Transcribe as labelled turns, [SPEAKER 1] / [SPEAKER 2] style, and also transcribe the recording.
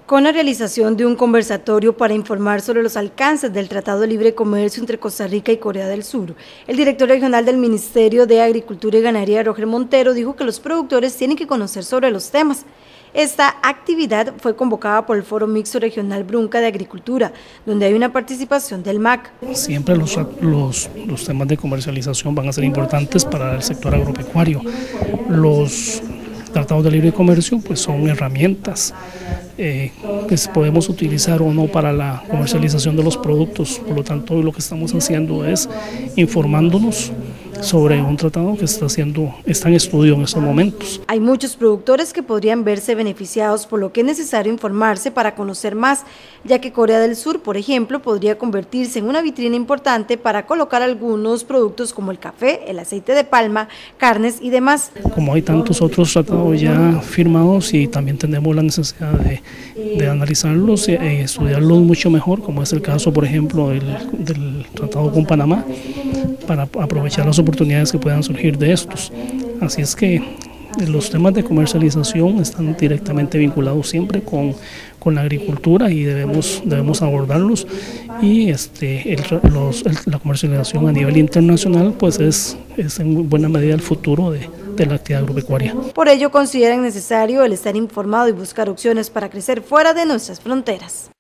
[SPEAKER 1] Con la realización de un conversatorio para informar sobre los alcances del Tratado de Libre Comercio entre Costa Rica y Corea del Sur, el director regional del Ministerio de Agricultura y Ganadería, Roger Montero, dijo que los productores tienen que conocer sobre los temas. Esta actividad fue convocada por el Foro Mixto Regional Brunca de Agricultura, donde hay una participación del MAC.
[SPEAKER 2] Siempre los temas de comercialización van a ser importantes para el sector agropecuario. Los tratados de libre comercio pues son herramientas que podemos utilizar o no para la comercialización de los productos. Por lo tanto, lo que estamos haciendo es informándonos sobre un tratado que está en estudio en estos momentos.
[SPEAKER 1] Hay muchos productores que podrían verse beneficiados, por lo que es necesario informarse para conocer más, ya que Corea del Sur, por ejemplo, podría convertirse en una vitrina importante para colocar algunos productos como el café, el aceite de palma, carnes y demás.
[SPEAKER 2] Como hay tantos otros tratados ya firmados y también tenemos la necesidad de analizarlos y estudiarlos mucho mejor, como es el caso, por ejemplo, del tratado con Panamá, para aprovechar las oportunidades que puedan surgir de estos. Así es que los temas de comercialización están directamente vinculados siempre con la agricultura y debemos abordarlos, y la comercialización a nivel internacional pues es en buena medida el futuro de la actividad agropecuaria.
[SPEAKER 1] Por ello consideran necesario el estar informado y buscar opciones para crecer fuera de nuestras fronteras.